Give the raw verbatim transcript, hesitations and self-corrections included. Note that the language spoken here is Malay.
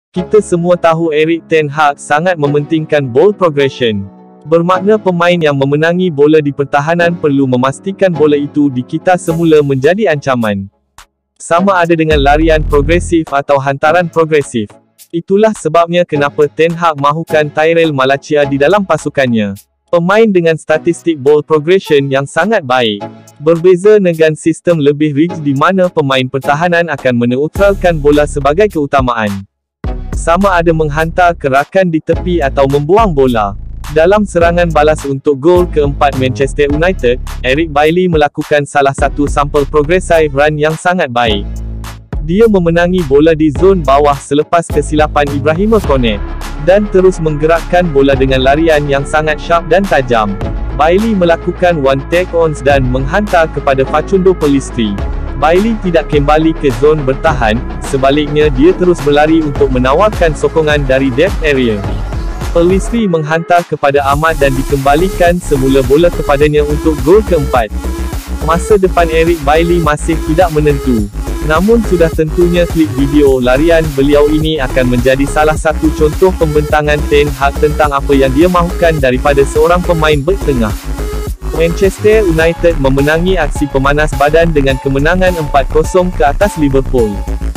Kita semua tahu Erik ten Hag sangat mementingkan ball progression. Bermakna pemain yang memenangi bola di pertahanan perlu memastikan bola itu di kita semula menjadi ancaman. Sama ada dengan larian progresif atau hantaran progresif. Itulah sebabnya kenapa Ten Hag mahukan Tyrell Malacia di dalam pasukannya. Pemain dengan statistik ball progression yang sangat baik. Berbeza dengan sistem lebih rigid di mana pemain pertahanan akan meneutralkan bola sebagai keutamaan. Sama ada menghantar ke rakan di tepi atau membuang bola. Dalam serangan balas untuk gol keempat Manchester United, Eric Bailly melakukan salah satu sampel progressive run yang sangat baik. Dia memenangi bola di zon bawah selepas kesilapan Ibrahima Konate, dan terus menggerakkan bola dengan larian yang sangat sharp dan tajam. Bailly melakukan one take-ons dan menghantar kepada Facundo Pellistri. Bailly tidak kembali ke zon bertahan, sebaliknya dia terus berlari untuk menawarkan sokongan dari depth area. Pellistri menghantar kepada Ahmad dan dikembalikan semula bola kepadanya untuk gol keempat. Masa depan Eric Bailly masih tidak menentu. Namun sudah tentunya klip video larian beliau ini akan menjadi salah satu contoh pembentangan Ten Hag tentang apa yang dia mahukan daripada seorang pemain bek tengah. Manchester United memenangi aksi pemanas badan dengan kemenangan empat kosong ke atas Liverpool.